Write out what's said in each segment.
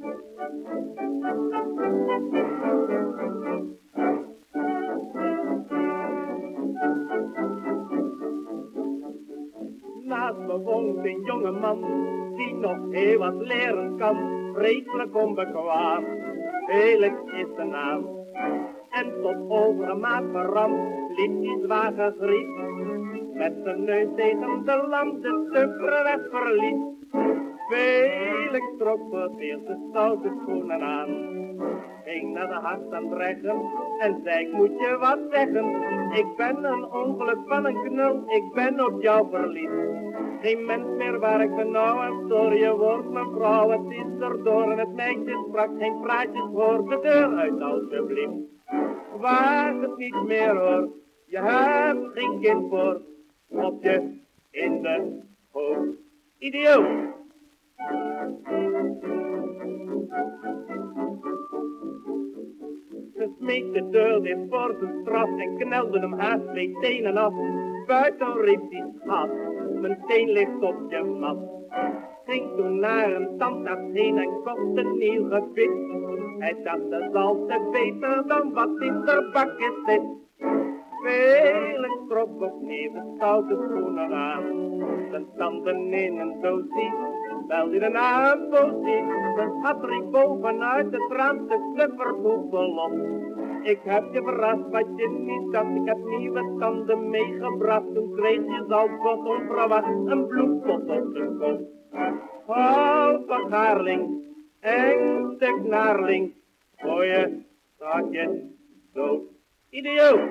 Naast me woont een jonge man, die nog heel wat leren kan, vreselijk onbekwaam, Felix is de naam. En tot overmaat verramd, liep hij zwaar gegriefd, met zijn neus tegen de lamp de stukkere weg verliet. Felix trok voor het eerst de stoute schoenen aan, ging naar de hart aan het rechten en zei: ik moet je wat zeggen, ik ben een ongeluk van een knul, ik ben op jou verliefd. Geen mens meer waar ik me nou aan stoor, je wordt mijn vrouw, het is erdoor. En het meisje sprak geen praatjes, hoor de deur uit alsjeblieft. Waag het niet meer hoor, je hebt geen kind voor, op je in de hoofd. Idioot! Ze smeet de deur dicht voor zijn straf en knelde hem haast twee tenen af. Buiten riep hij: schat, mijn teen ligt op je mat. Ging toen naar een tandarts heen en kocht een nieuw gebit. Hij dacht dat is altijd beter dan wat in de bakje zit. Felix trok opnieuw de stoute schoenen aan, zijn tanden in een doosje, belde hij naar een poosje. Zijn schat riep bovenuit het raam de klipperpoepel op. Ik heb je verrast wat je niet dacht, ik heb nieuwe tanden meegebracht. Toen kreeg je zelfs onverwacht een bloempot op de kop. Halve gaarling, eng stuk naarling, voor je schatje dood. Idioot!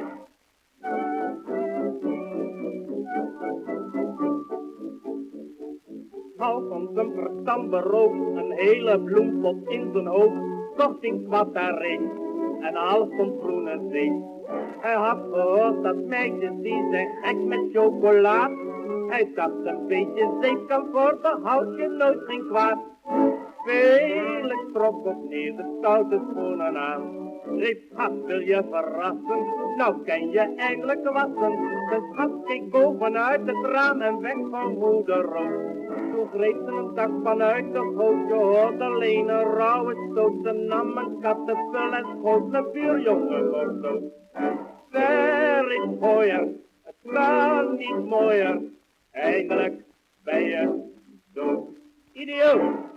Half van zijn verstand beroofd, een hele bloempot in zijn hoofd, kocht in wat daar reed, en half van groene zee. Hij had gehoord dat meisjes die zijn gek met chocolaat. Hij dacht een beetje zeep kan voor, behoud je nooit geen kwaad. Felix trok opnieuw de stoute schoenen aan, riep: schat, wil je verrassen, nou kan je eindelijk wassen. De schat keek bovenuit het raam en weg van moeder rood. Toen greep ze een tak vanuit de goot, je hoort alleen een rauwe stoot. Ze nam een kattenpul en schoot de buurjongen voor dood. Ver is mooier, het kan niet mooier, eindelijk ben je dood. Idioot!